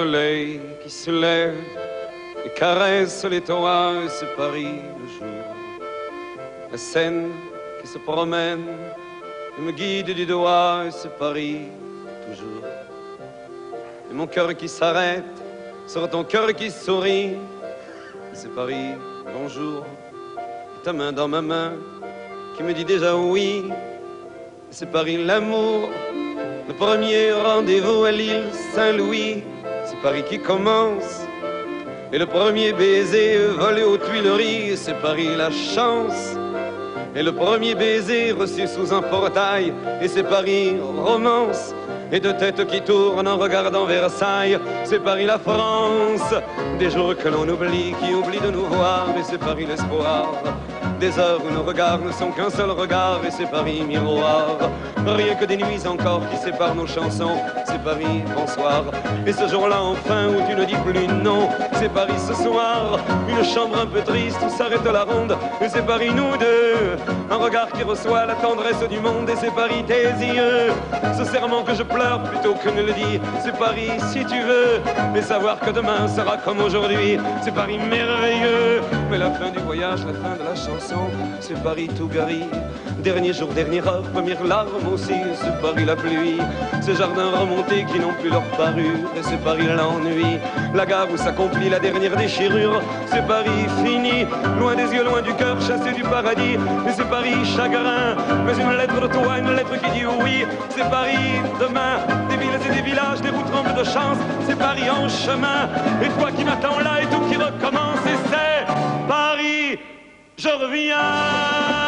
soleil qui se lève et caresse les toits, c'est Paris le jour. La Seine qui se promène et me guide du doigt, c'est Paris toujours. Et mon cœur qui s'arrête sur ton cœur qui sourit, c'est Paris, bonjour. Et ta main dans ma main qui me dit déjà oui, c'est Paris l'amour. Le premier rendez-vous à l'île Saint-Louis, c'est Paris qui commence. Et le premier baiser volé aux Tuileries, c'est Paris la chance. Et le premier baiser reçu sous un portail, et c'est Paris romance. Et de tête qui tourne en regardant Versailles, c'est Paris la France. Des jours que l'on oublie, qui oublient de nous voir, et c'est Paris l'espoir. Des heures où nos regards ne sont qu'un seul regard, et c'est Paris miroir. Rien que des nuits encore qui séparent nos chansons, c'est Paris bonsoir. Et ce jour-là enfin où tu ne dis plus non, c'est Paris ce soir. Une chambre un peu triste où s'arrête la ronde, et c'est Paris nous deux. Un regard qui reçoit la tendresse du monde, et c'est Paris tes yeux. Ce serment que je pleure plutôt que ne le dire, c'est Paris si tu veux. Mais savoir que demain sera comme aujourd'hui, c'est Paris merveilleux. Mais la fin du voyage, la fin de la chanson, c'est Paris tout gris. Dernier jour, dernière heure, première larme aussi, c'est Paris la pluie. Ces jardins remontés qui n'ont plus leur parure, et c'est Paris l'ennui. La gare où s'accomplit la dernière déchirure, c'est Paris fini. Loin des yeux, loin du cœur, chassé du paradis, et c'est Paris chagrin. Mais une lettre de toi, une lettre qui dit oui, c'est Paris demain. Des villes et des villages, des routes remplies de chance, c'est Paris en chemin. Et toi qui m'attends là et tout qui recommence, et c'est Paris, je reviens.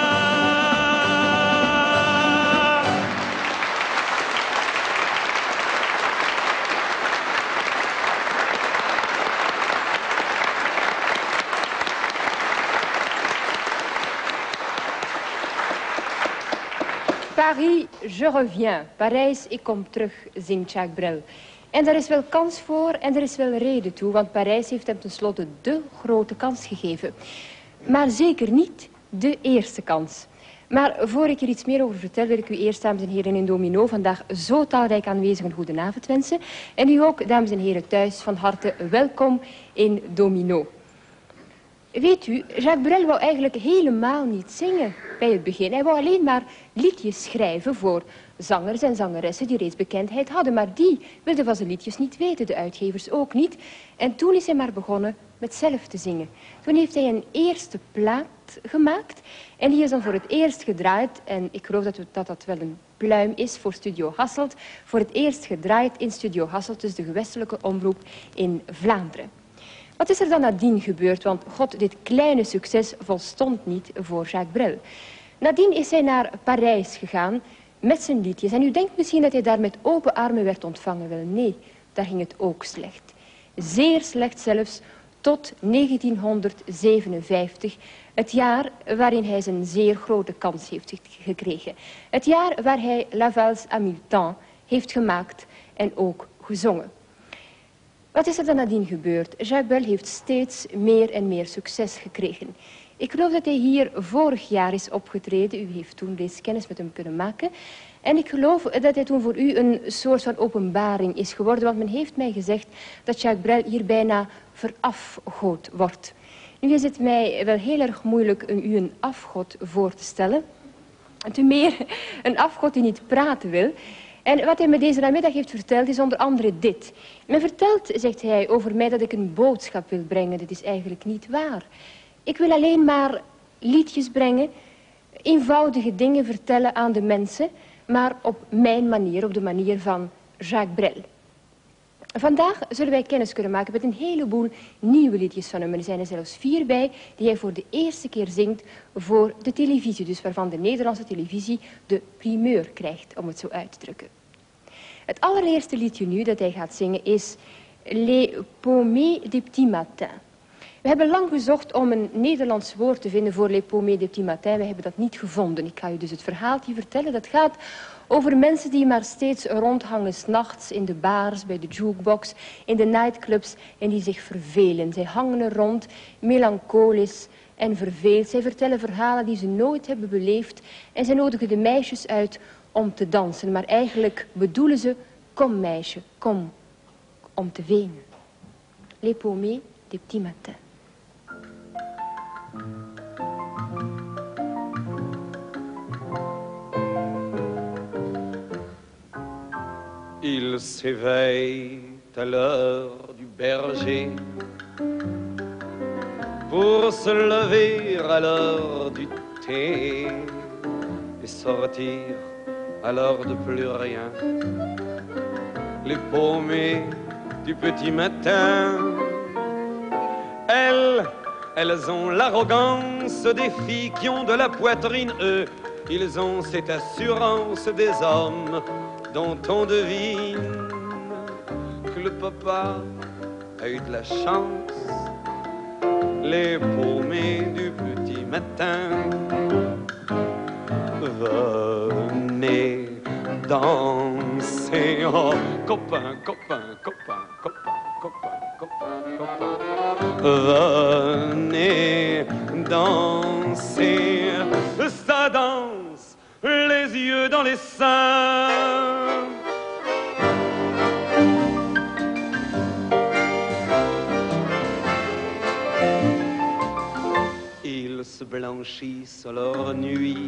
Paris, je reviens. Parijs, ik kom terug, zingt Jacques Brel. En daar is wel kans voor en er is wel reden toe, want Parijs heeft hem tenslotte de grote kans gegeven. Maar zeker niet de eerste kans. Maar voor ik er iets meer over vertel, wil ik u eerst, dames en heren in Domino, vandaag zo talrijk aanwezig een goedenavond wensen. En u ook, dames en heren thuis, van harte welkom in Domino. Weet u, Jacques Brel wou eigenlijk helemaal niet zingen bij het begin. Hij wou alleen maar liedjes schrijven voor zangers en zangeressen die reeds bekendheid hadden. Maar die wilden van zijn liedjes niet weten, de uitgevers ook niet. En toen is hij maar begonnen met zelf te zingen. Toen heeft hij een eerste plaat gemaakt en die is dan voor het eerst gedraaid. En ik geloof dat wel een pluim is voor Studio Hasselt. Voor het eerst gedraaid in Studio Hasselt, dus de gewestelijke omroep in Vlaanderen. Wat is er dan nadien gebeurd? Want god, dit kleine succes volstond niet voor Jacques Brel. Nadien is hij naar Parijs gegaan met zijn liedjes. En u denkt misschien dat hij daar met open armen werd ontvangen. Wel nee, daar ging het ook slecht. Zeer slecht zelfs tot 1957. Het jaar waarin hij zijn zeer grote kans heeft gekregen. Het jaar waar hij La Valse à mille temps heeft gemaakt en ook gezongen. Wat is er dan nadien gebeurd? Jacques Brel heeft steeds meer en meer succes gekregen. Ik geloof dat hij hier vorig jaar is opgetreden. U heeft toen reeds kennis met hem kunnen maken. En ik geloof dat hij toen voor u een soort van openbaring is geworden. Want men heeft mij gezegd dat Jacques Brel hier bijna verafgood wordt. Nu is het mij wel heel erg moeilijk u een afgod voor te stellen. Te meer een afgod die niet praten wil. En wat hij me deze namiddag heeft verteld is onder andere dit. Men vertelt, zegt hij, over mij dat ik een boodschap wil brengen. Dat is eigenlijk niet waar. Ik wil alleen maar liedjes brengen, eenvoudige dingen vertellen aan de mensen, maar op mijn manier, op de manier van Jacques Brel. Vandaag zullen wij kennis kunnen maken met een heleboel nieuwe liedjes van hem. Er zijn er zelfs 4 bij die hij voor de eerste keer zingt voor de televisie. Dus waarvan de Nederlandse televisie de primeur krijgt, om het zo uit te drukken. Het allereerste liedje nu dat hij gaat zingen is Les Paumées des Petits Matins. We hebben lang gezocht om een Nederlands woord te vinden voor Les Paumées des Petits Matins. We hebben dat niet gevonden. Ik ga u dus het verhaaltje vertellen. Dat gaat over mensen die maar steeds rondhangen 's nachts in de bars, bij de jukebox, in de nightclubs en die zich vervelen. Zij hangen er rond, melancholisch en verveeld. Zij vertellen verhalen die ze nooit hebben beleefd en zij nodigen de meisjes uit om te dansen. Maar eigenlijk bedoelen ze, kom meisje, kom, om te wenen. Les paumés des petits matins. Il s'éveille à l'heure du berger pour se lever à l'heure du thé et sortir à l'heure de plus rien. Les paumées du petit matin, elles ont l'arrogance des filles qui ont de la poitrine. Eux, ils ont cette assurance des hommes dont on devine que le papa a eu de la chance. Les paumées du petit matin, venez danser, oh, copain, copain, copain, copain, copain, copain, copain. Venez danser, ça danse, les yeux dans les seins. Ils se blanchissent leur nuit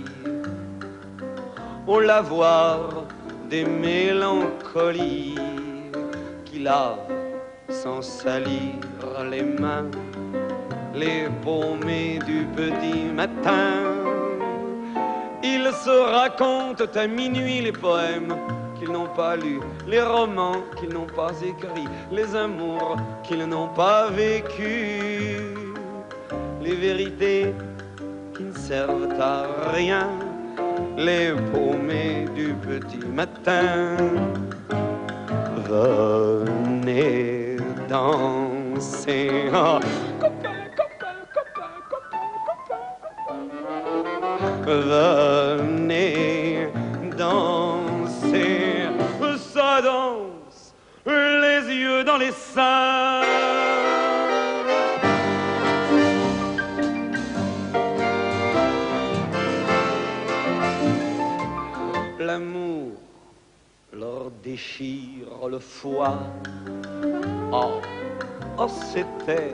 au lavoir des mélancolies qui lavent sans salir les mains les paumées du petit matin. Ils se racontent à minuit les poèmes qu'ils n'ont pas lus, les romans qu'ils n'ont pas écrits, les amours qu'ils n'ont pas vécus, les vérités qui ne servent à rien, les paumées du petit matin. Venez danser, oh, copain, copain, copain, copain, copain, copain. Venez danser, ça danse, les yeux dans les seins. L'amour leur déchire le foie. Oh, oh, c'était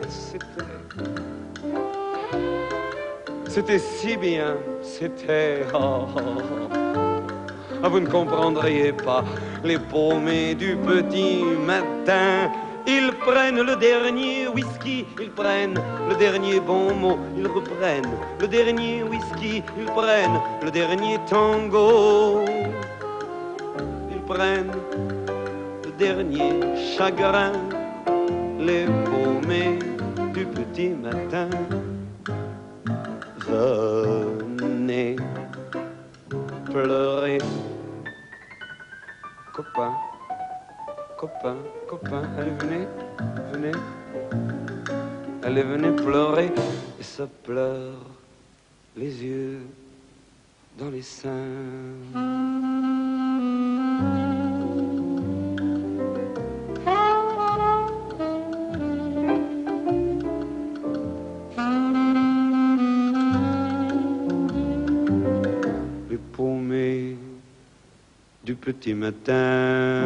si bien, c'était, oh, oh, oh. Vous ne comprendriez pas les paumées du petit matin. Ils prennent le dernier whisky, ils prennent le dernier bon mot, ils reprennent le dernier whisky, ils prennent le dernier tango, ils prennent le dernier chagrin, les paumées du petit matin. Venez pleurer, copain, copain, copain, allez, venez, venez. Allez, venez pleurer, et ça pleure les yeux dans les seins. Les paumées du petit matin.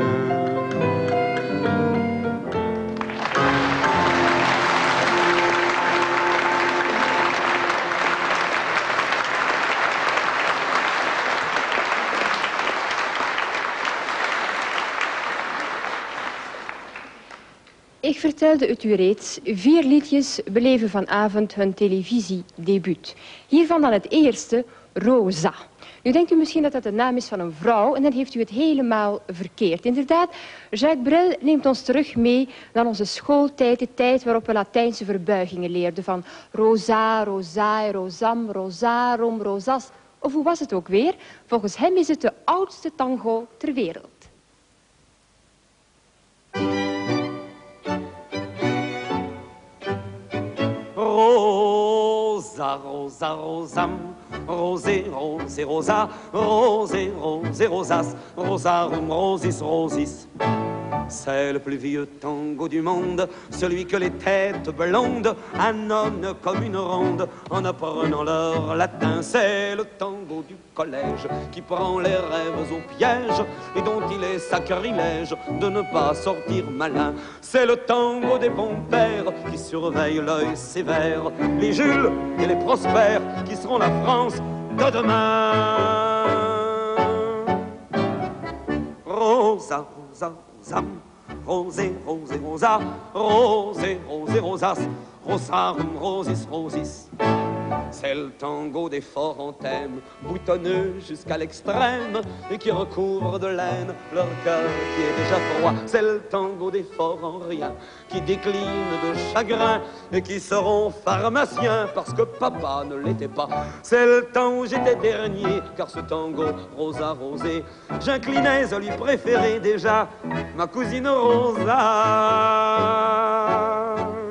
Ik vertelde het u reeds, 4 liedjes beleven vanavond hun televisiedebuut. Hiervan dan het eerste, Rosa. Nu denkt u misschien dat dat de naam is van een vrouw en dan heeft u het helemaal verkeerd. Inderdaad, Jacques Brel neemt ons terug mee naar onze schooltijd, de tijd waarop we Latijnse verbuigingen leerden van Rosa, Rosae, Rosam, Rosarum, Rosas. Of hoe was het ook weer? Volgens hem is het de oudste tango ter wereld. Rosa, Rosa, Rosam, Rosé, Rosé, Rosa, Rosé, Rosé, Rosas, Rosarum, Rosis, Rosis. C'est le plus vieux tango du monde, celui que les têtes blondes annonnent comme une ronde en apprenant leur latin. C'est le tango du collège qui prend les rêves au piège et dont il est sacrilège de ne pas sortir malin. C'est le tango des bons pères qui surveillent l'œil sévère, les Jules et les Prospères qui seront la France de demain. Rosa, rosa, rosa, rosé, rosé, rosa, rosé, rosé, rosas, rosarum, rosis, rosis. C'est le tango des forts en thème, boutonneux jusqu'à l'extrême, et qui recouvre de laine leur cœur qui est déjà froid. C'est le tango des forts en rien, qui déclinent de chagrin, et qui seront pharmaciens parce que papa ne l'était pas. C'est le temps où j'étais dernier, car ce tango rosa rosé, j'inclinais à lui préférer déjà ma cousine Rosa.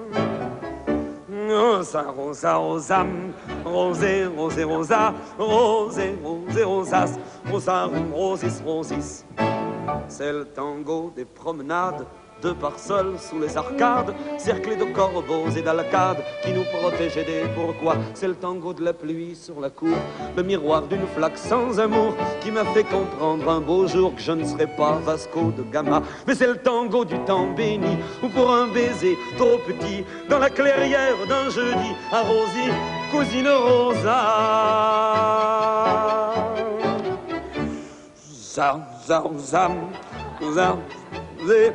Rosa, rosa, rosa, rosé, rosé, rosa, rosé, rosé, rosas, rosarum, rosis, rosis. C'est le tango des promenades, deux parsoles sous les arcades, cerclés de corbeaux et d'alcades qui nous protégeaient des pourquoi. C'est le tango de la pluie sur la cour, le miroir d'une flaque sans amour qui m'a fait comprendre un beau jour que je ne serais pas Vasco de Gama. Mais c'est le tango du temps béni, où pour un baiser trop petit, dans la clairière d'un jeudi, à Rosie, cousine Rosa. Zam, zam, zam, zam, zé.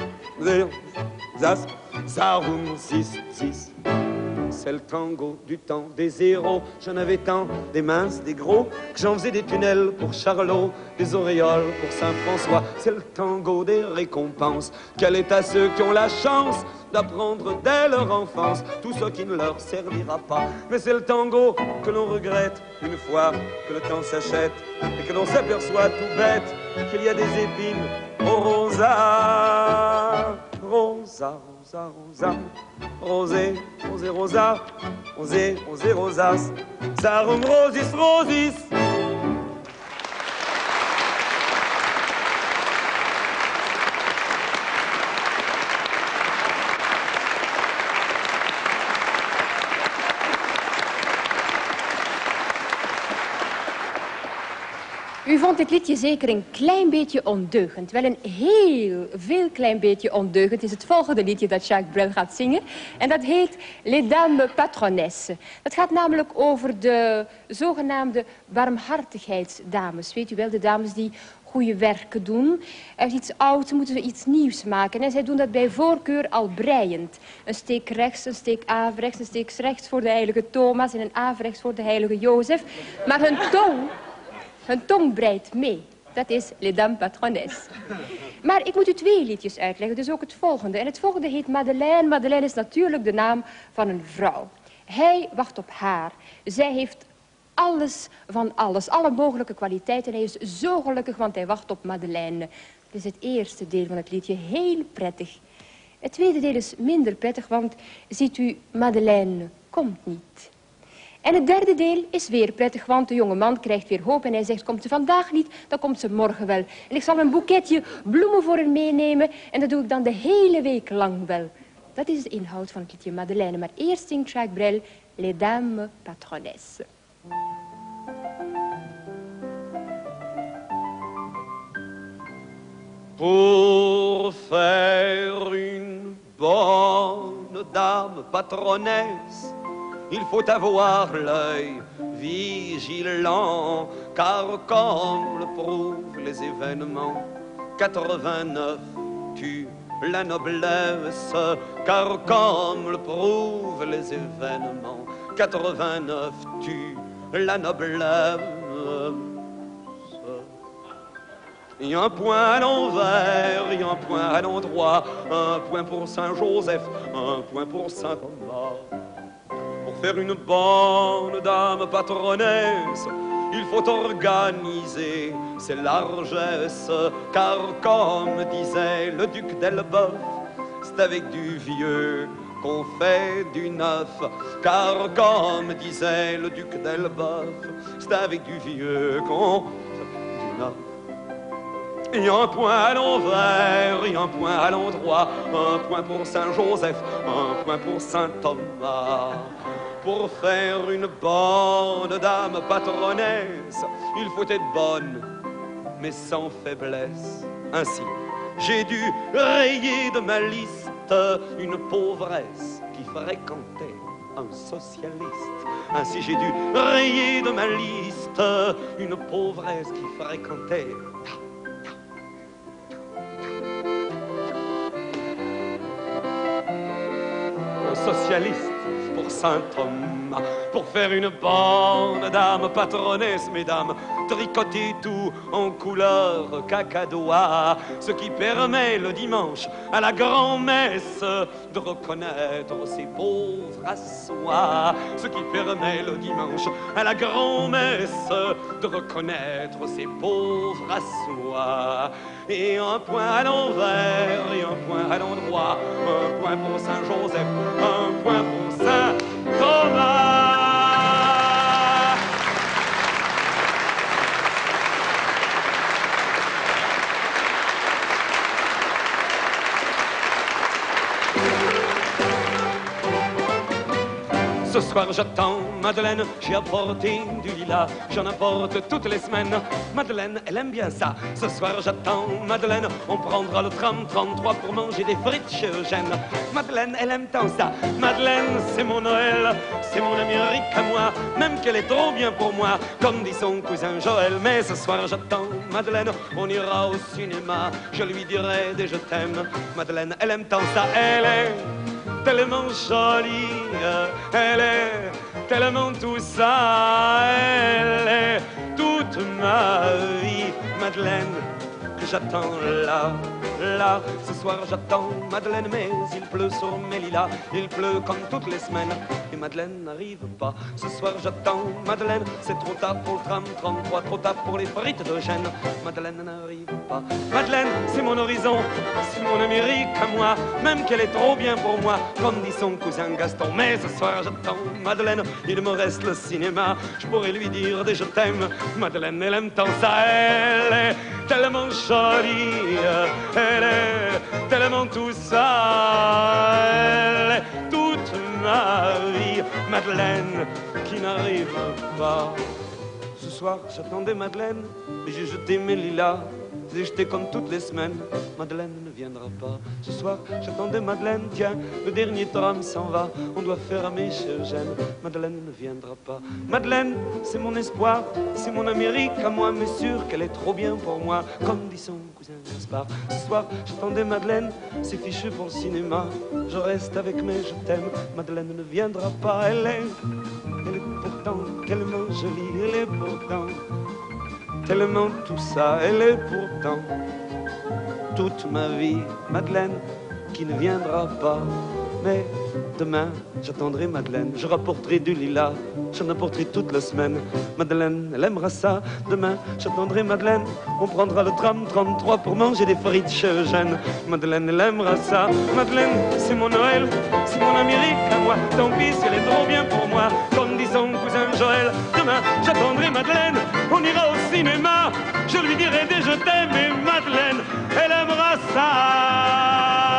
Zas, zarum, 6, 6. C'est le tango du temps des héros. J'en avais tant, des minces, des gros, que j'en faisais des tunnels pour Charlot, des auréoles pour Saint-François. C'est le tango des récompenses. Quel est à ceux qui ont la chance d'apprendre dès leur enfance tout ce qui ne leur servira pas. Mais c'est le tango que l'on regrette une fois que le temps s'achète et que l'on s'aperçoit tout bête qu'il y a des épines au rosa. Rosa, rosa, rosa, rosé, rosé, rosa, rosé, rosé, rosas, sarum, rosis, rosis. U vond dit liedje zeker een klein beetje ondeugend. Wel een heel veel klein beetje ondeugend. Het is het volgende liedje dat Jacques Brel gaat zingen. En dat heet Les Dames Patronesses. Dat gaat namelijk over de zogenaamde barmhartigheidsdames. Weet u wel, de dames die goede werken doen. Uit iets ouds moeten ze iets nieuws maken. En zij doen dat bij voorkeur al breiend. Een steek rechts, een steek averechts, een steek rechts voor de heilige Thomas en een averechts voor de heilige Jozef. Maar hun tong breidt mee. Dat is Les Dames Patronesses. Maar ik moet u twee liedjes uitleggen, dus ook het volgende. En het volgende heet Madeleine. Madeleine is natuurlijk de naam van een vrouw. Hij wacht op haar. Zij heeft alles van alles, alle mogelijke kwaliteiten. Hij is zo gelukkig, want hij wacht op Madeleine. Dat is het eerste deel van het liedje, heel prettig. Het tweede deel is minder prettig, want ziet u, Madeleine komt niet. En het derde deel is weer prettig, want de jonge man krijgt weer hoop en hij zegt, komt ze vandaag niet, dan komt ze morgen wel. En ik zal een boeketje bloemen voor haar meenemen en dat doe ik dan de hele week lang wel. Dat is de inhoud van het liedje Madeleine, maar eerst zingt Jacques Brel Les Dames Patronesses. Pour faire une bonne dame patronnesse, il faut avoir l'œil vigilant, car comme le prouvent les événements, 89 tue la noblesse, car comme le prouvent les événements, 89 tue la noblesse. Il y a un point à l'envers, il y a un point à l'endroit, un point pour Saint-Joseph, un point pour Saint-Thomas. Pour faire une bonne dame patronnesse, il faut organiser ses largesses, car comme disait le duc d'Elbeuf, c'est avec du vieux qu'on fait du neuf, car comme disait le duc d'Elbeuf, c'est avec du vieux qu'on fait du neuf. Et un point à l'envers et un point à l'endroit, un point pour Saint-Joseph, un point pour Saint-Thomas. Pour faire une bonne dame patronnesse, il faut être bonne, mais sans faiblesse. Ainsi, j'ai dû rayer de ma liste une pauvresse qui fréquentait un socialiste. Ainsi, j'ai dû rayer de ma liste une pauvresse qui fréquentait un socialiste. Pour Saint-Thomas, pour faire une bonne dame patronnesse, mesdames, tricoter tout en couleur cacadois, ce qui permet le dimanche à la grand-messe de reconnaître ses pauvres à soi, ce qui permet le dimanche à la grand-messe de reconnaître ses pauvres à soi. Et un point à l'envers et un point à l'endroit, un point pour Saint-Joseph, un point pour Saint-Thomas. Ce soir j'attends Madeleine, j'ai apporté du lilas, j'en apporte toutes les semaines. Madeleine, elle aime bien ça. Ce soir j'attends Madeleine, on prendra le tram 33 pour manger des frites chez Eugène. Madeleine, elle aime tant ça. Madeleine, c'est mon Noël, c'est mon Amérique à moi, même qu'elle est trop bien pour moi, comme dit son cousin Joël. Mais ce soir j'attends Madeleine, on ira au cinéma, je lui dirai des je t'aime. Madeleine, elle aime tant ça, elle est tellement jolie, elle est tellement tout ça, elle est toute ma vie, Madeleine, que j'attends là, là. Ce soir j'attends Madeleine, mais il pleut sur mes lilas, il pleut comme toutes les semaines, et Madeleine n'arrive pas. Ce soir j'attends Madeleine, c'est trop tard pour le tram 33, trop tard pour les frites de Gênes. Madeleine n'arrive pas. Madeleine, c'est mon horizon, c'est mon Amérique à moi, même qu'elle est trop bien pour moi, comme dit son cousin Gaston. Mais ce soir j'attends Madeleine, il me reste le cinéma, je pourrais lui dire des je t'aime. Madeleine, elle aime tant ça, elle est tellement jolie, elle est tellement tout ça, elle est toute ma vie, Madeleine, qui n'arrive pas. Ce soir j'attendais Madeleine, et j'ai jeté mes lilas, j'ai jeté comme toutes les semaines. Madeleine ne viendra pas. Ce soir j'attendais Madeleine, tiens, le dernier tram s'en va, on doit fermer chez Eugène. Madeleine ne viendra pas. Madeleine, c'est mon espoir, c'est mon Amérique à moi, mais sûr qu'elle est trop bien pour moi, comme dit son cousin Gaspard. Ce soir j'attendais Madeleine, c'est fichu pour le cinéma, je reste avec mes je t'aime. Madeleine ne viendra pas, elle est pourtant tellement jolie, elle est pourtant tellement tout ça, elle est pourtant toute ma vie, Madeleine, qui ne viendra pas. Mais demain, j'attendrai Madeleine, je rapporterai du lilas, j'en apporterai toute la semaine. Madeleine, elle aimera ça. Demain, j'attendrai Madeleine, on prendra le tram 33 pour manger des frites chez Eugène. Madeleine, elle aimera ça. Madeleine, c'est mon Noël, c'est mon Amérique à moi, tant pis si elle est trop bien pour moi, comme dit son cousin Joël. Demain, j'attendrai Madeleine, on ira au cinéma, je lui dirai des je t'aime, et Madeleine, elle aimera ça.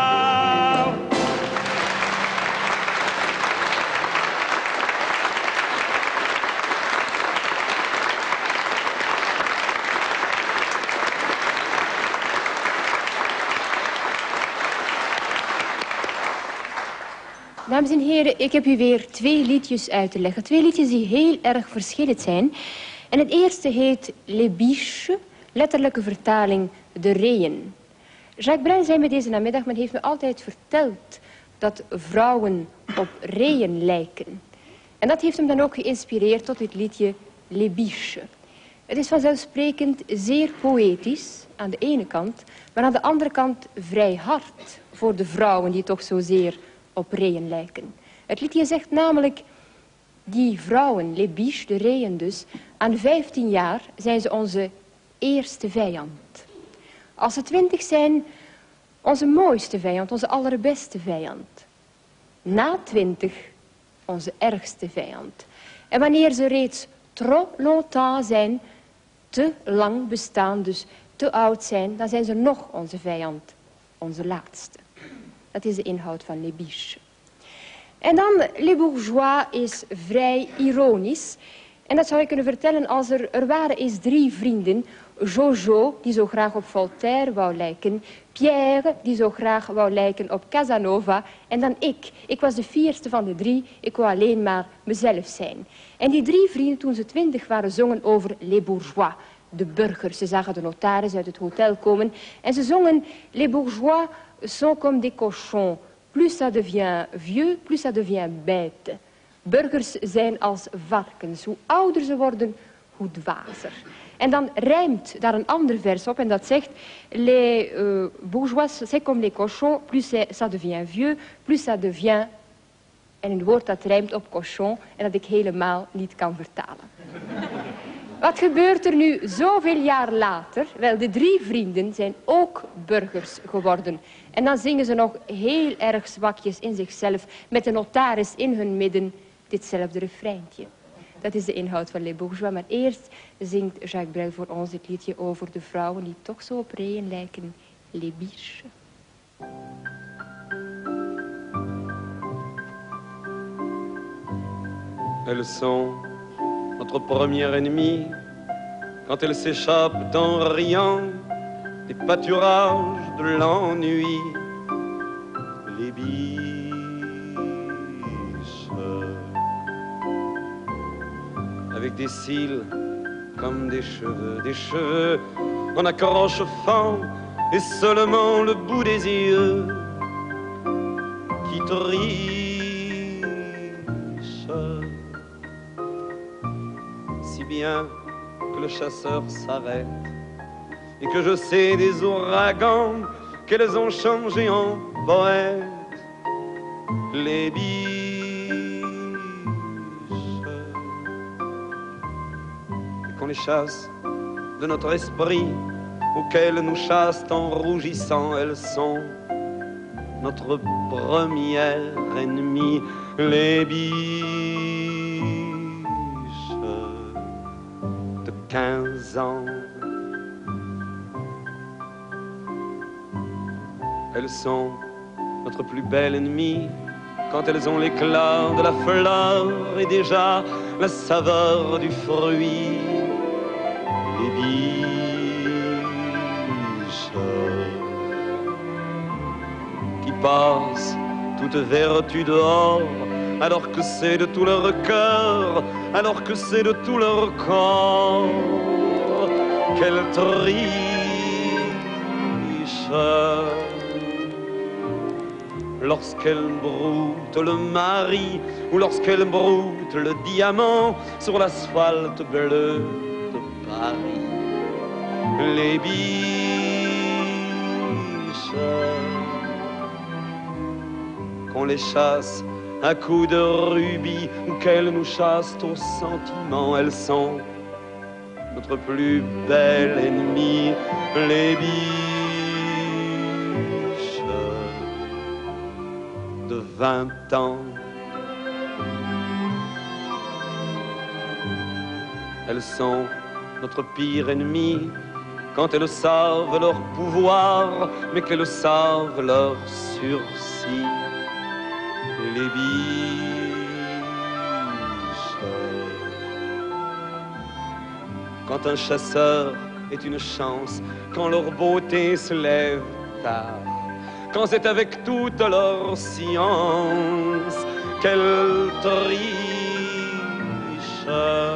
Dames en heren, ik heb u weer 2 liedjes uit te leggen. 2 liedjes die heel erg verschillend zijn. En het eerste heet Les Biches, letterlijke vertaling de reeën. Jacques Brel zei me deze namiddag, men heeft me altijd verteld dat vrouwen op reeën lijken. En dat heeft hem dan ook geïnspireerd tot dit liedje Les Biches. Het is vanzelfsprekend zeer poëtisch aan de ene kant, maar aan de andere kant vrij hard voor de vrouwen die toch zozeer op reeën lijken. Het liedje zegt namelijk, die vrouwen, les biches, de reeën dus, aan 15 jaar zijn ze onze eerste vijand. Als ze 20 zijn, onze mooiste vijand, onze allerbeste vijand. Na 20, onze ergste vijand. En wanneer ze reeds trop longtemps zijn, te lang bestaan, dus te oud zijn, dan zijn ze nog onze vijand, onze laatste. Dat is de inhoud van Les Biches. En dan Les Bourgeois is vrij ironisch. En dat zou je kunnen vertellen als er waren eens 3 vrienden. Jojo, die zo graag op Voltaire wou lijken. Pierre, die zo graag wou lijken op Casanova. En dan ik. Ik was de 4e van de 3. Ik wou alleen maar mezelf zijn. En die 3 vrienden, toen ze 20 waren, zongen over Les Bourgeois. De burgers. Ze zagen de notaris uit het hotel komen. En ze zongen: Les bourgeois sont comme des cochons. Plus ça devient vieux, plus ça devient bête. Burgers zijn als varkens. Hoe ouder ze worden, hoe dwazer. En dan rijmt daar een ander vers op en dat zegt: les bourgeois, c'est comme les cochons, plus ça devient vieux, plus ça devient... En een woord dat rijmt op cochon en dat ik helemaal niet kan vertalen. Wat gebeurt er nu zoveel jaar later? Wel, de 3 vrienden zijn ook burgers geworden. En dan zingen ze nog heel erg zwakjes in zichzelf, met de notaris in hun midden, ditzelfde refreintje. Dat is de inhoud van Les Bourgeois. Maar eerst zingt Jacques Brel voor ons het liedje over de vrouwen die toch zo op reeën lijken. Les Biches. Elles sont notre première ennemie quand elles s'échappent en riant des pâturages de l'ennui. Les biches, avec des cils comme des cheveux en accroche-fend et seulement le bout des yeux qui triche. Si bien que le chasseur s'arrête et que je sais des ouragans qu'elles ont changé en poètes. Les biches, et qu'on les chasse de notre esprit ou qu'elles nous chassent en rougissant, elles sont notre première ennemie. Les biches de 15 ans. Elles sont notre plus belle ennemie quand elles ont l'éclat de la fleur et déjà la saveur du fruit. Les biches qui passent toute vertu dehors alors que c'est de tout leur cœur, alors que c'est de tout leur corps qu'elles trichent. Lorsqu'elle broute le mari ou lorsqu'elle broute le diamant sur l'asphalte bleu de Paris. Les biches, qu'on les chasse à coups de rubis ou qu'elles nous chassent au sentiment, elles sont notre plus belle ennemie. Les biches de 20 ans. Elles sont notre pire ennemie quand elles savent leur pouvoir, mais qu'elles savent leur sursis. Les biches. Quand un chasseur est une chance, quand leur beauté se lève tard, quand c'est avec toute leur science qu'elles trichent,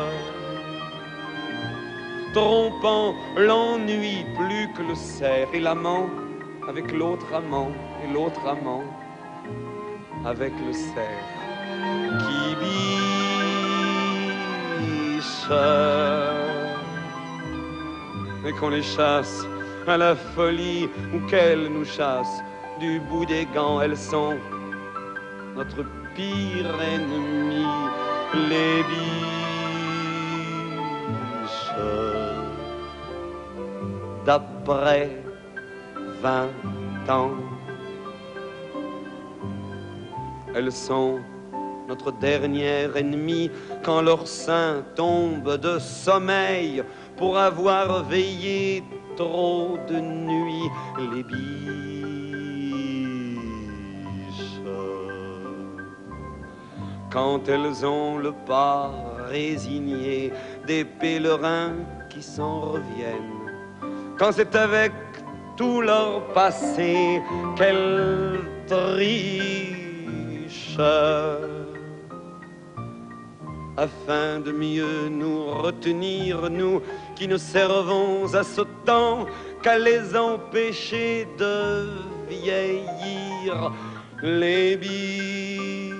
trompant l'ennui plus que le cerf et l'amant avec l'autre amant et l'autre amant avec le cerf qui biche. Et qu'on les chasse à la folie ou qu'elles nous chassent du bout des gants, elles sont notre pire ennemi. Les biches d'après 20 ans. Elles sont notre dernière ennemie quand leur sein tombe de sommeil pour avoir veillé trop de nuits les biches. Quand elles ont le pas résigné des pèlerins qui s'en reviennent, quand c'est avec tout leur passé qu'elles trichent, afin de mieux nous retenir, nous qui ne servons à ce temps qu'à les empêcher de vieillir, les biches.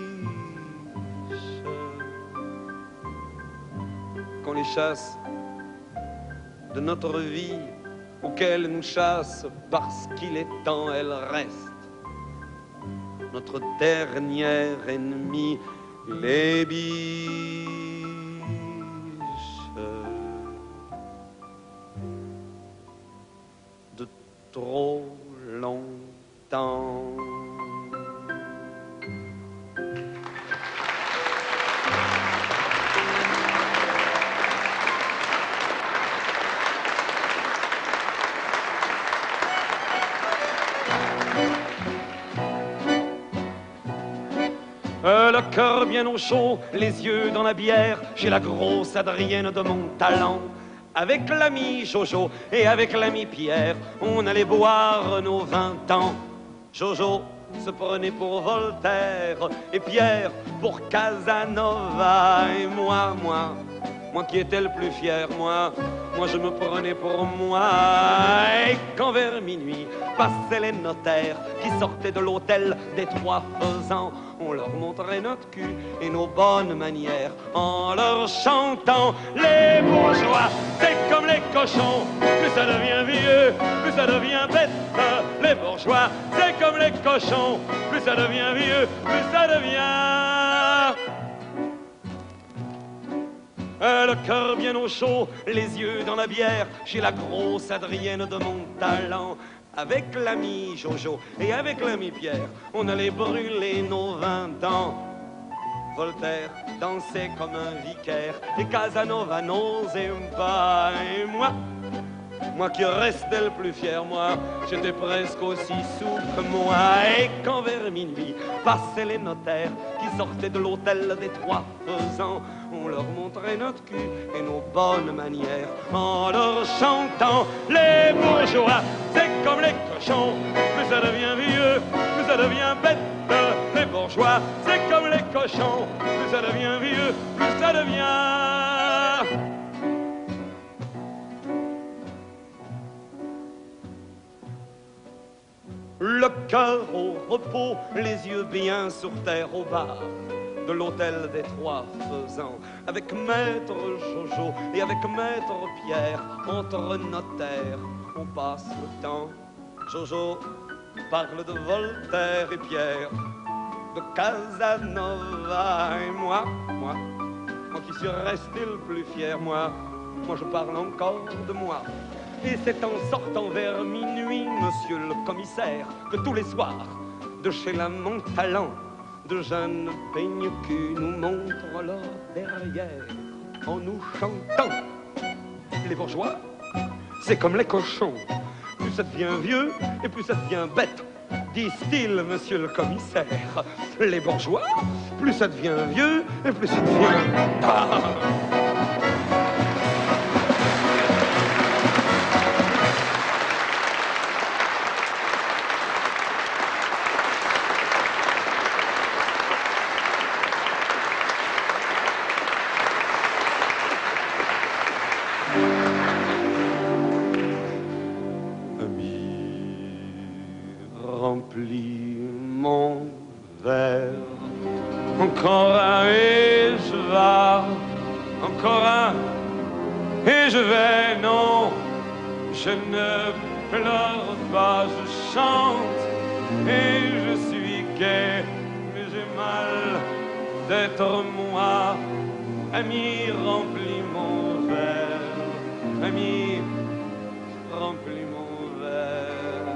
Qu'on les chasse de notre vie, ou qu'elles nous chassent parce qu'il est temps, elles restent notre dernier ennemi, les biches. De trop longtemps. Le cœur bien au chaud, les yeux dans la bière, chez la grosse Adrienne de mon talent. Avec l'ami Jojo et avec l'ami Pierre, on allait boire nos 20 ans. Jojo se prenait pour Voltaire et Pierre pour Casanova. Et moi qui étais le plus fier, moi je me prenais pour moi. Et quand vers minuit passaient les notaires qui sortaient de l'hôtel des Trois Faisans, on leur montrait notre cul et nos bonnes manières en leur chantant: les bourgeois, c'est comme les cochons, plus ça devient vieux, plus ça devient bête. Les bourgeois, c'est comme les cochons, plus ça devient vieux, plus ça devient... Le cœur bien au chaud, les yeux dans la bière, chez la grosse Adrienne de mon talent. Avec l'ami Jojo et avec l'ami Pierre, on allait brûler nos 20 ans. Voltaire dansait comme un vicaire et Casanova n'osait pas. Et moi qui restais le plus fier, moi, j'étais presque aussi sourd que moi. Et quand vers minuit passaient les notaires qui sortaient de l'hôtel des Trois Faisans, on leur montrait notre cul et nos bonnes manières en leur chantant: les bourgeois, c'est comme les cochons, plus ça devient vieux, plus ça devient bête. Les bourgeois, c'est comme les cochons, plus ça devient vieux, plus ça devient... Le cœur au repos, les yeux bien sur terre au bar de l'hôtel des Trois Faisans, avec maître Jojo et avec maître Pierre, entre notaires, on passe le temps. Jojo parle de Voltaire et Pierre de Casanova. Et moi qui suis resté le plus fier, moi je parle encore de moi. Et c'est en sortant vers minuit, monsieur le commissaire, que tous les soirs, de chez la Montalent, de jeunes peignes-culs nous montrent leur derrière en nous chantant: les bourgeois, c'est comme les cochons, plus ça devient vieux et plus ça devient bête, disent-ils, monsieur le commissaire. Les bourgeois, plus ça devient vieux et plus ça devient... Remplis mon verre, encore un et je vais, encore un et je vais. Non, je ne pleure pas, je chante et je suis gai, mais j'ai mal d'être moi. Ami, remplis mon verre, ami, remplis mon verre.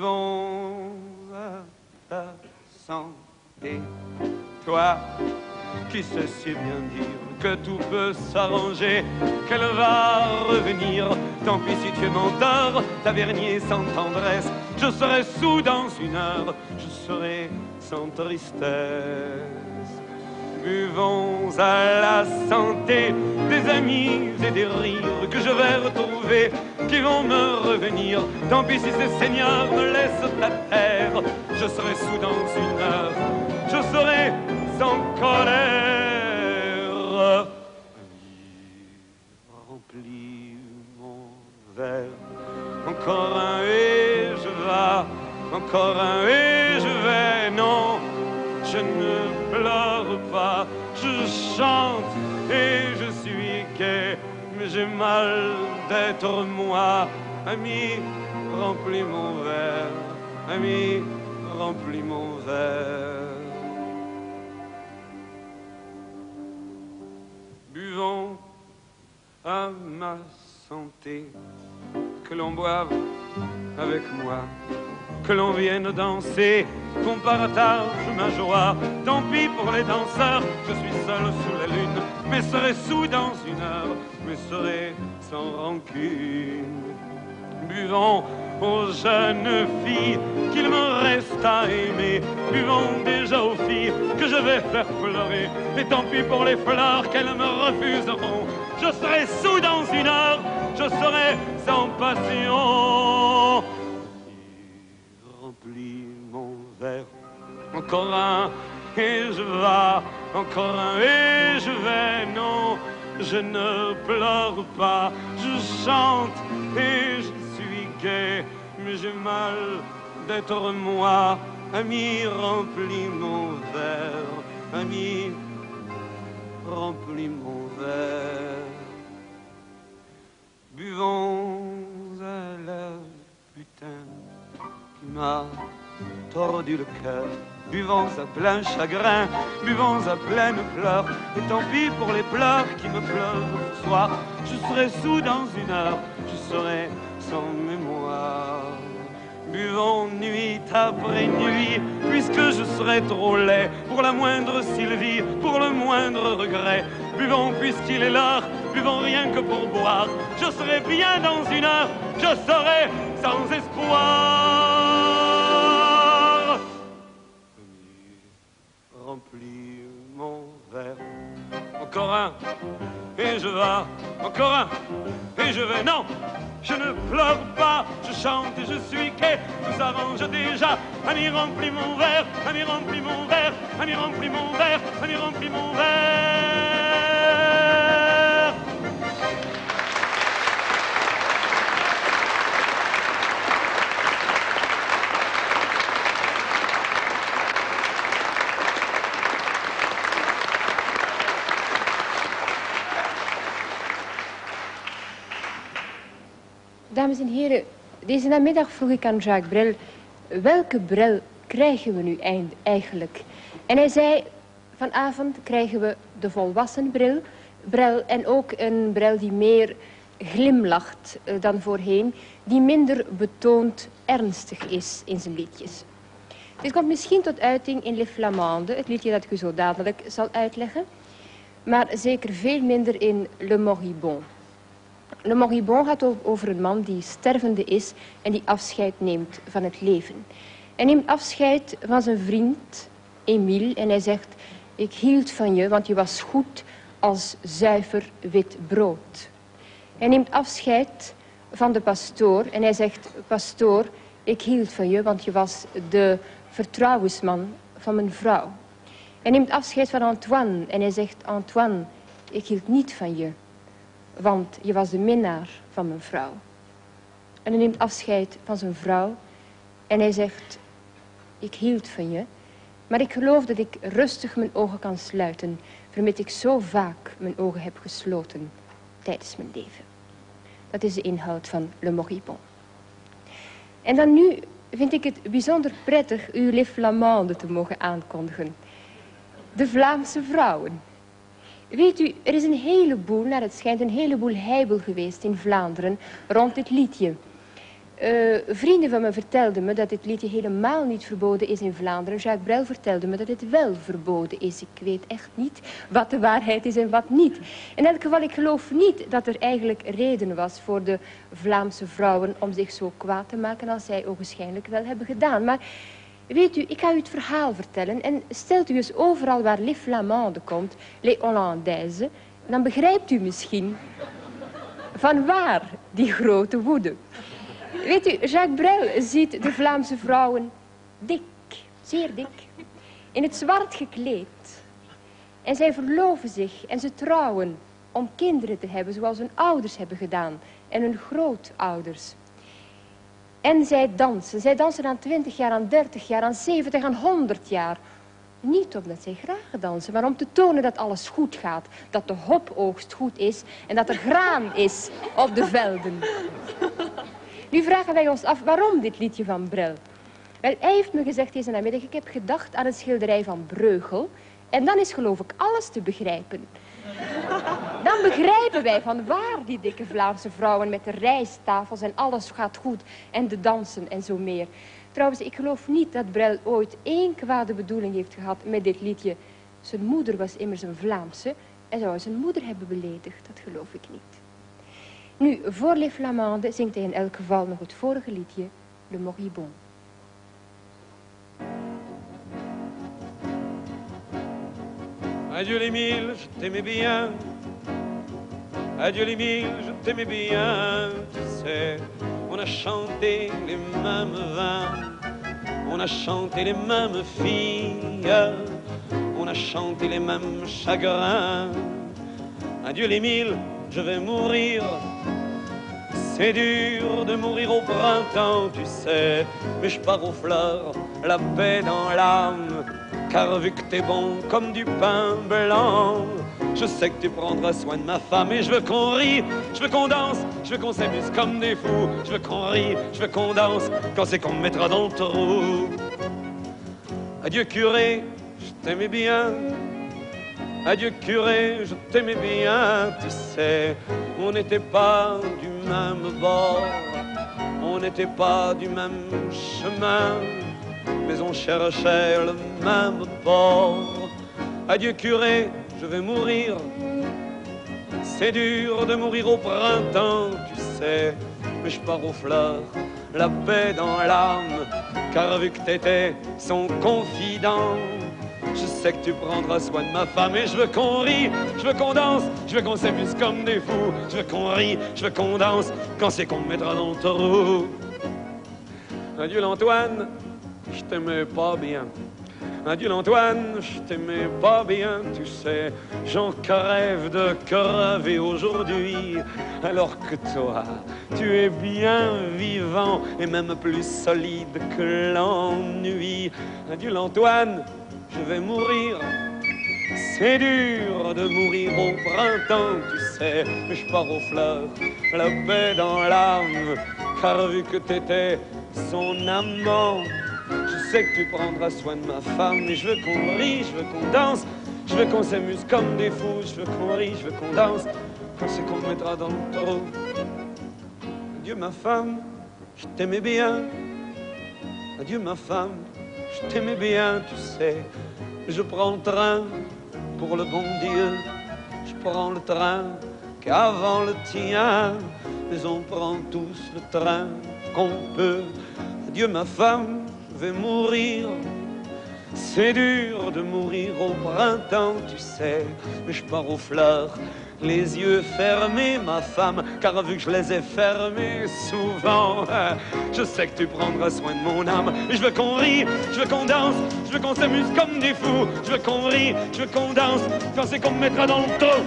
Buvons à ta santé, toi qui sait si bien dire que tout peut s'arranger, qu'elle va revenir. Tant pis si tu es menteur, tavernier sans tendresse, je serai sous dans une heure, je serai sans tristesse. Buvons à la santé des amis et des rires que je vais retrouver, qui vont me revenir. Tant pis si ces seigneurs me laissent à terre, je serai sous dans une heure, je serai sans colère. Remplis mon verre, encore un et je vais, encore un et je vais, non. Je ne pleure pas, je chante et je suis gai, mais j'ai mal d'être moi. Ami, remplis mon verre, ami, remplis mon verre. Buvons à ma santé, que l'on boive avec moi, que l'on vienne danser, qu'on partage ma joie. Tant pis pour les danseurs, je suis seul sous la lune, mais serai sous dans une heure, mais serai sans rancune. Buvons aux jeunes filles qu'il me reste à aimer, buvons déjà aux filles que je vais faire pleurer, et tant pis pour les fleurs qu'elles me refuseront, je serai sous dans une heure, je serai sans passion. Remplis mon verre, encore un et je vais, encore un et je vais, non, je ne pleure pas, je chante et je suis gai, mais j'ai mal d'être moi. Ami, remplis mon verre, ami, remplis mon verre. Buvons à la putain qui m'a tordu le cœur. Buvons à plein chagrin, buvons à pleine pleurs, et tant pis pour les pleurs qui me pleurent ce soir. Je serai sous dans une heure, je serai sans mémoire. Buvons nuit après nuit, puisque je serai trop laid pour la moindre Sylvie, pour le moindre regret. Buvons puisqu'il est l'heure, buvons rien que pour boire. Je serai bien dans une heure, je serai sans espoir. Remplis mon verre, encore un, et je vais, encore un, et je vais, non, je ne pleure pas, je chante et je suis gai, tout s'arrange déjà. Ami, remplis mon verre, ami, remplis mon verre, ami, remplis mon verre, ami, remplis mon verre. Dames en heren, deze namiddag vroeg ik aan Jacques Brel, welke Brel krijgen we nu eigenlijk? En hij zei, vanavond krijgen we de volwassen Brel en ook een Brel die meer glimlacht dan voorheen, die minder betoond ernstig is in zijn liedjes. Dit komt misschien tot uiting in Les Flamandes, het liedje dat ik u zo dadelijk zal uitleggen, maar zeker veel minder in Le Moribond. Le Moribond gaat over een man die stervende is en die afscheid neemt van het leven. Hij neemt afscheid van zijn vriend Émile en hij zegt, ik hield van je, want je was goed als zuiver wit brood. Hij neemt afscheid van de pastoor en hij zegt, pastoor, ik hield van je, want je was de vertrouwensman van mijn vrouw. Hij neemt afscheid van Antoine en hij zegt, Antoine, ik hield niet van je, want je was de minnaar van mijn vrouw. En hij neemt afscheid van zijn vrouw en hij zegt, ik hield van je, maar ik geloof dat ik rustig mijn ogen kan sluiten, vermits ik zo vaak mijn ogen heb gesloten tijdens mijn leven. Dat is de inhoud van Le Moribond. En dan nu vind ik het bijzonder prettig u Les Flamandes te mogen aankondigen. De Vlaamse vrouwen. Weet u, er is een heleboel, naar het schijnt, een heleboel heibel geweest in Vlaanderen rond dit liedje. Vrienden van me vertelden me dat dit liedje helemaal niet verboden is in Vlaanderen. Jacques Brel vertelde me dat het wel verboden is. Ik weet echt niet wat de waarheid is en wat niet. In elk geval, ik geloof niet dat er eigenlijk reden was voor de Vlaamse vrouwen om zich zo kwaad te maken als zij ogenschijnlijk wel hebben gedaan. Maar weet u, ik ga u het verhaal vertellen en stelt u eens overal waar les Flamandes komt, les Hollandaises, dan begrijpt u misschien van waar die grote woede. Weet u, Jacques Brel ziet de Vlaamse vrouwen dik, zeer dik, in het zwart gekleed. En zij verloven zich en ze trouwen om kinderen te hebben zoals hun ouders hebben gedaan en hun grootouders. En zij dansen aan 20 jaar, aan 30 jaar, aan 70, aan 100 jaar. Niet omdat zij graag dansen, maar om te tonen dat alles goed gaat. Dat de hopoogst goed is en dat er graan is op de velden. Nu vragen wij ons af waarom dit liedje van Brel. Wel, hij heeft me gezegd deze namiddag, ik heb gedacht aan een schilderij van Breugel. En dan is geloof ik alles te begrijpen. Dan begrijpen wij van waar die dikke Vlaamse vrouwen met de rijsttafels en alles gaat goed en de dansen en zo meer. Trouwens, ik geloof niet dat Brel ooit één kwade bedoeling heeft gehad met dit liedje. Zijn moeder was immers een Vlaamse en zou zijn moeder hebben beledigd. Dat geloof ik niet. Nu, voor Les Flamandes zingt hij in elk geval nog het vorige liedje, Le Moribond. Adieu les mille, je t'aimais bien. Adieu les mille, je t'aimais bien. Tu sais, on a chanté les mêmes vins. On a chanté les mêmes filles. On a chanté les mêmes chagrins. Adieu les mille, je vais mourir. C'est dur de mourir au printemps, tu sais. Mais je pars aux fleurs, la paix dans l'âme. Car vu que t'es bon comme du pain blanc, je sais que tu prendras soin de ma femme. Et je veux qu'on rie, je veux qu'on danse, je veux qu'on s'amuse comme des fous. Je veux qu'on rie, je veux qu'on danse, quand c'est qu'on me mettra dans le trou. Adieu curé, je t'aimais bien. Adieu curé, je t'aimais bien. Tu sais, on n'était pas du même bord, on n'était pas du même chemin, mais on cherchait le même port. Adieu curé, je vais mourir. C'est dur de mourir au printemps, tu sais, mais je pars aux fleurs, la paix dans l'âme, car vu que t'étais son confident, je sais que tu prendras soin de ma femme. Et je veux qu'on rie, je veux qu'on danse, je veux qu'on s'amuse comme des fous. Je veux qu'on rie, je veux qu'on danse, quand c'est qu'on me mettra dans le trou. Adieu l'Antoine, je t'aimais pas bien. Adieu l'Antoine, je t'aimais pas bien, tu sais. J'en crève de crever aujourd'hui, alors que toi, tu es bien vivant et même plus solide que l'ennui. Adieu l'Antoine, je vais mourir. C'est dur de mourir au printemps, tu sais. Mais je pars aux fleurs, la paix dans l'âme, car vu que t'étais son amant, je sais que tu prendras soin de ma femme. Et je veux qu'on rie, je veux qu'on danse, je veux qu'on s'amuse comme des fous. Je veux qu'on rie, je veux qu'on danse, quand c'est qu'on me mettra dans le trou. Adieu ma femme, je t'aimais bien. Adieu ma femme, je t'aimais bien, tu sais. Je prends le train pour le bon Dieu. Je prends le train qu'avant le tien. Mais on prend tous le train qu'on peut. Adieu ma femme, je vais mourir. C'est dur de mourir au printemps, tu sais. Mais je pars aux fleurs, les yeux fermés, ma femme, car vu que je les ai fermés souvent, je sais que tu prendras soin de mon âme. Et je veux qu'on rie, je veux qu'on danse, je veux qu'on s'amuse comme des fous. Je veux qu'on rie, je veux qu'on danse, quand c'est qu'on me mettra dans le trou.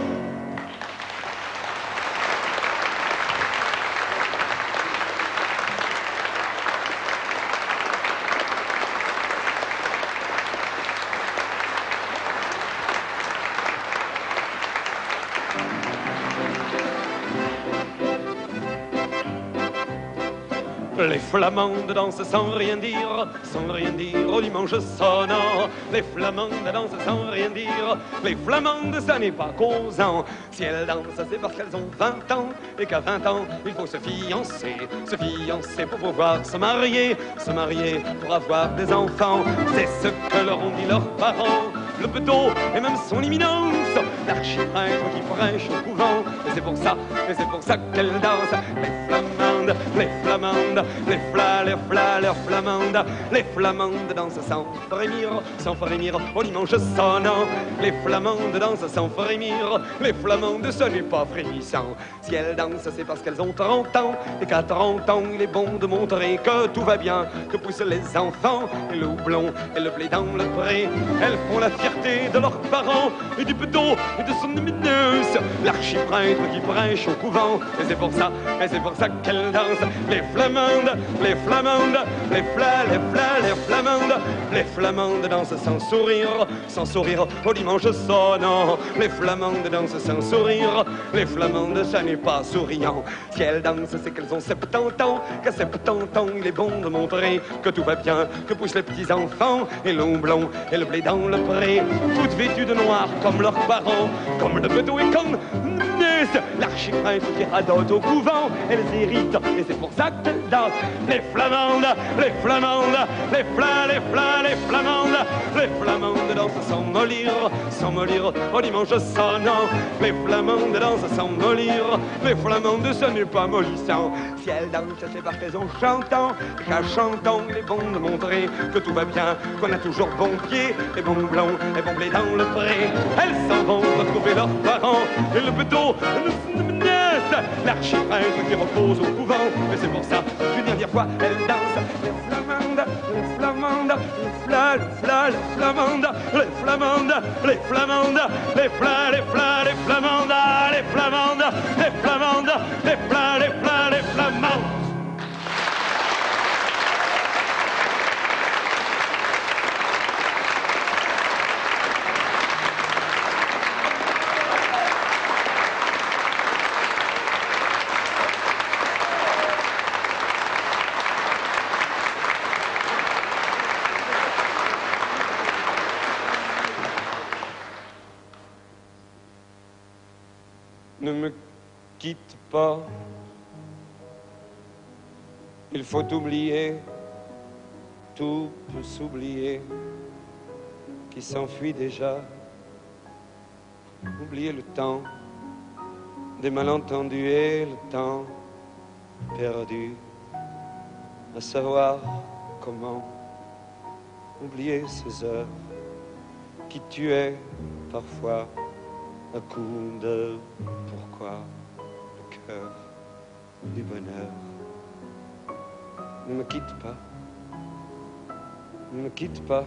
Les flamandes dansent sans rien dire au dimanche sonnant. Les flamandes dansent sans rien dire, les flamandes ça n'est pas causant. Si elles dansent c'est parce qu'elles ont 20 ans et qu'à 20 ans il faut se fiancer pour pouvoir se marier pour avoir des enfants. C'est ce que leur ont dit leurs parents, le bedeau et même son imminence, l'archiprêtre qui prêche au couvent. Et c'est pour ça qu'elles dansent. Les flamandes, les flamandes, les flamandes dansent sans frémir au dimanche sonnant. Les flamandes dansent sans frémir, les flamandes ce n'est pas frémissant. Si elles dansent c'est parce qu'elles ont 30 ans et qu'à 30 ans il est bon de montrer que tout va bien, que poussent les enfants et le houblon et le blé dans le pré. Elles font la fierté de leurs parents et du bedeau et de son lumineuse, l'archiprêtre qui prêche au couvent. Et c'est pour ça qu'elles dansent. Les flamandes, les flamandes, les flamandes, les flamandes dansent sans sourire au dimanche sonnant. Les flamandes dansent sans sourire, les flamandes ça n'est pas souriant. Si elles dansent c'est qu'elles ont 70 ans, qu'à 70 ans il est bon de montrer que tout va bien, que poussent les petits enfants et l'omblon et le blé dans le pré. Toutes vêtues de noir comme leurs parents, comme le bedeau et comme l'archiprêtre qui radote au couvent. Elles héritent et c'est pour ça qu'elles dansent. Les flamandes, les flamandes, les flamandes, les flamandes dansent sans mollir au dimanche sonnant. Les flamandes dansent sans mollir, les flamandes ce n'est pas mollissant. Si elles dansent c'est parce qu'elles ont chantant, et qu'à chantant il est bon de montrer que tout va bien, qu'on a toujours bon pied et bon blond et bon blé dans le pré. Elles s'en vont retrouver leurs parents et le bedeau, l'archiprêtre qui repose au couvent. Et c'est pour ça qu'une dernière fois elle danse. Les flamandes, les flamandes, les flamandes, les flamandes, les flamandes, les flamandes, les flamandes, les flamandes, les flamandes. Ne me quitte pas, il faut oublier, tout peut s'oublier, qui s'enfuit déjà. Oublier le temps des malentendus et le temps perdu, à savoir comment oublier ces heures qui tuaient parfois à coup de pourquoi le cœur du bonheur. Ne me quitte pas, ne me quitte pas,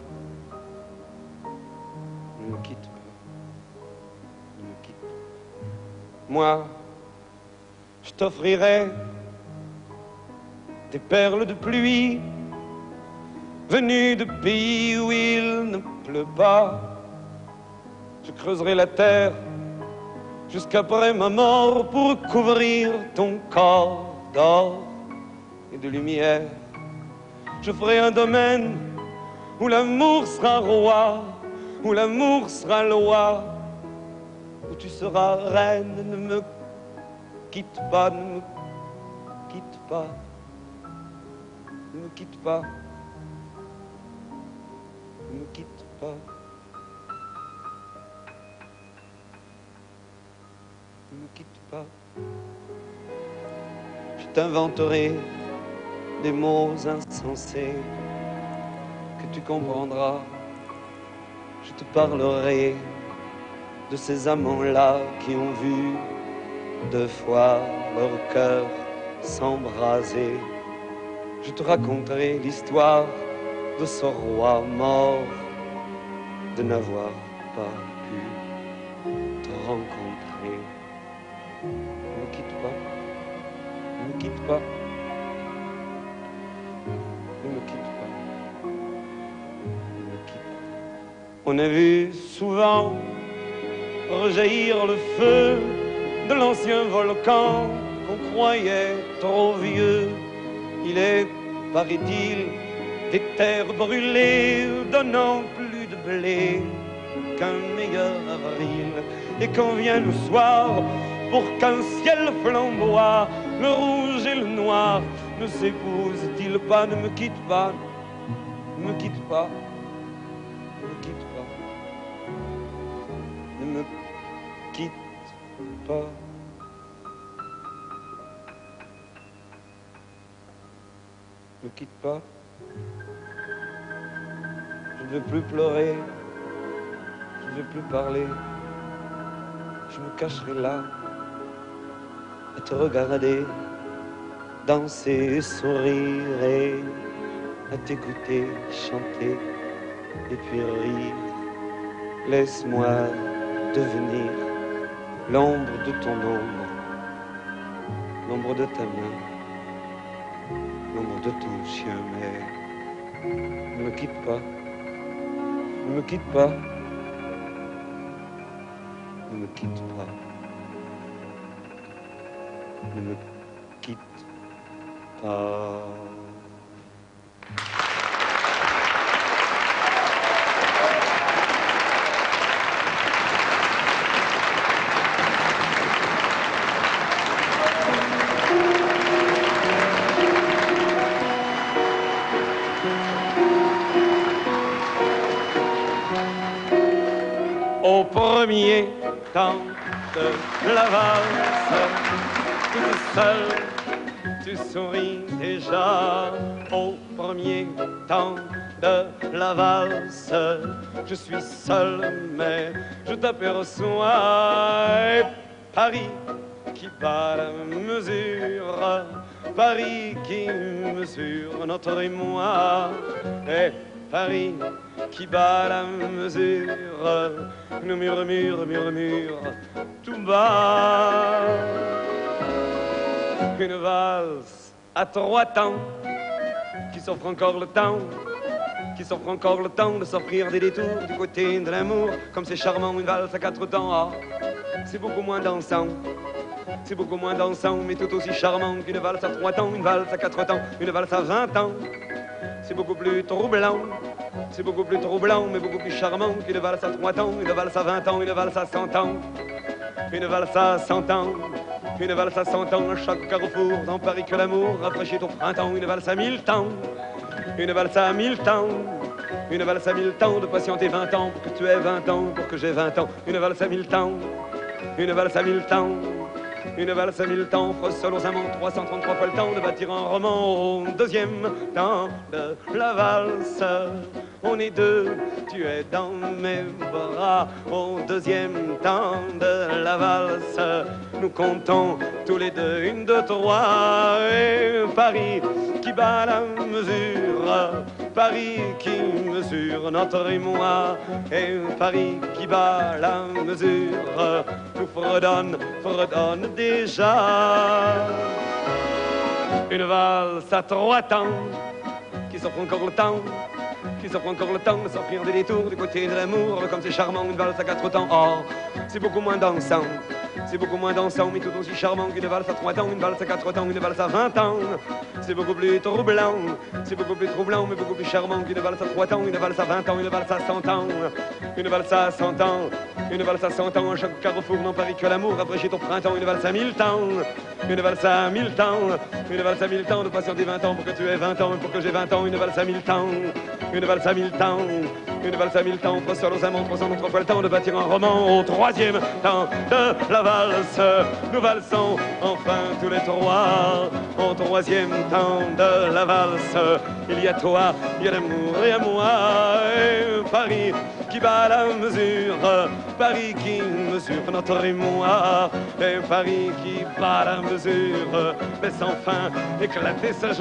ne me quitte pas, ne me quitte pas. Moi, je t'offrirai des perles de pluie venues de pays où il ne pleut pas. Je creuserai la terre jusqu'après ma mort pour couvrir ton corps d'or et de lumière. Je ferai un domaine où l'amour sera roi, où l'amour sera loi, où tu seras reine. Ne me quitte pas, ne me quitte pas, ne me quitte pas, ne me quitte pas. Ne me quitte pas. Je t'inventerai des mots insensés que tu comprendras. Je te parlerai de ces amants-là qui ont vu 2 fois leur cœur s'embraser. Je te raconterai l'histoire de ce roi mort, de n'avoir pas pu te rencontrer. Ne me quitte pas, ne me quitte pas, ne me quitte pas, ne me quitte pas. On a vu souvent rejaillir le feu de l'ancien volcan qu'on croyait trop vieux Il est, paraît-il, des terres brûlées, donnant plus de blé qu'un meilleur avril. Et quand vient le soir, pour qu'un ciel flamboie, le rouge et le noir ne s'épousent-ils pas? Ne me quitte pas, ne me quitte pas, ne me quitte pas, ne me quitte pas. Ne me quitte pas. Je ne veux plus pleurer, je ne veux plus parler. Je me cacherai là à te regarder, danser et sourire et à t'écouter chanter et puis rire. Laisse-moi devenir l'ombre de ton ombre, l'ombre de ta main, l'ombre de ton chien, mais ne me quitte pas, ne me quitte pas, ne me quitte pas, ne me quitte pas. Au premier temps de la valse, toute seule, tu souris déjà. Au premier temps de la valse, je suis seul, mais je t'aperçois. Et Paris qui bat la mesure, Paris qui mesure notre émoi. Et Paris qui bat la mesure, nous murmure, murmure, tout bas. Une valse à 3 temps, qui s'offre encore le temps, qui s'offre encore le temps de s'offrir des détours du côté de l'amour. Comme c'est charmant une valse à 4 temps, ah, c'est beaucoup moins dansant. C'est beaucoup moins dansant, mais tout aussi charmant qu'une valse à 3 temps, une valse à 4 temps, une valse à 20 ans. C'est beaucoup plus troublant, c'est beaucoup plus troublant, mais beaucoup plus charmant qu'une valse à 3 temps, une valse à 20 ans, une valse à 100 ans, une valse à 100 ans, une valse à 100 ans, à chaque carrefour, dans Paris que l'amour rafraîchit au printemps, une valse à 1000 temps, une valse à 1000 temps, une valse à 1000 temps, de patienter 20 ans pour que tu aies 20 ans, pour que j'ai 20 ans, une valse à 1000 temps, une valse à 1000 temps. Une valse à 1000 temps, offre seul aux amants 333 fois le temps de bâtir un roman. Au deuxième temps de la valse, on est 2, tu es dans mes bras. Au deuxième temps de la valse, nous comptons tous les 2, 1, 2, 3. Et Paris qui bat la mesure, Paris qui mesure notre émoi. Et Paris qui bat la mesure, nous fredonne déjà. Une valse à 3 temps, qui s'offre encore le temps, qui s'offre encore le temps de s'offrir des détours du côté de l'amour. Comme c'est charmant une valse à 4 temps, oh, c'est beaucoup moins dansant. C'est beaucoup moins dansant, mais tout aussi charmant qu'une valse à 3 temps, une valse à 4 temps, une valse à 20 ans. C'est beaucoup plus troublant, c'est beaucoup plus troublant, mais beaucoup plus charmant qu'une valse à 3 temps, une valse à 20 ans, une valse à 100 ans, une valse à 100 ans, une valse à 100 ans, à chaque carrefour dans Paris que l'amour rafraîchit au printemps, une valse à 1000 temps, une valse à 1000 temps, une valse à 1000 temps, de patienter 20 ans pour que tu aies 20 ans et pour que j'ai 20 ans, une valse à 1000 temps, une valse à 1000 temps, une valse à 1000 temps, offre seul aux amants 333 fois le temps de bâtir un roman. Au troisième temps de la valse, nous valsons enfin tous les 3. Au troisième temps de la valse, il y a toi, il y a l'amour et à moi. Et Paris qui bat la mesure, Paris qui mesure notre émoi. Et Paris qui bat la mesure, laisse enfin éclater sa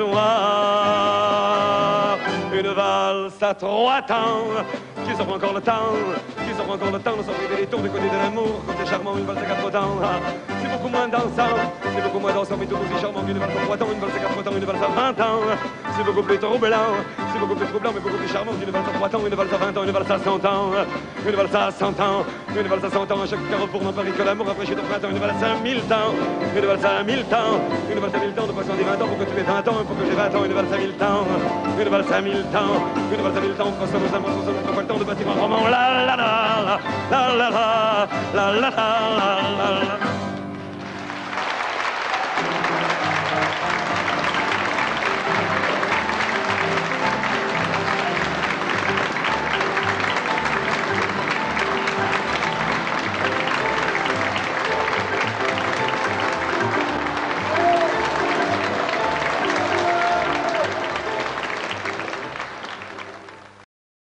joie. Une valse à 3 temps, qui s'offre encore le temps, qu'ils auront encore le temps de s'en priver des tours du côté de l'amour. Comme c'est charmant, une valse à 4 temps. C'est beaucoup moins dansant, c'est beaucoup moins dansant, mais tout aussi charmant qu'une valse à 3 temps, une valse à 4 temps, une valse à 20 ans. C'est beaucoup plus troublant, c'est beaucoup plus troublant, mais beaucoup plus charmant qu'une valse à 3 temps, une valse à 20 ans, une valse à 100 ans. Une valse à 100 ans, une valse à 100 ans. À chaque carrefour n'en parie que l'amour après chez ton printemps. Une valse à 1000 temps, une valse à 1000 temps, une valse à 1000 temps. De passer des 20 ans pour que tu aies 20 ans, pour que j'ai 20 ans. Une valse à 1000 temps, une valse à 1000 temps, une valse à 1000 temps. Passons nos amants, on n'a pas le temps de bâtir un roman. La la la la la la la la la la la la.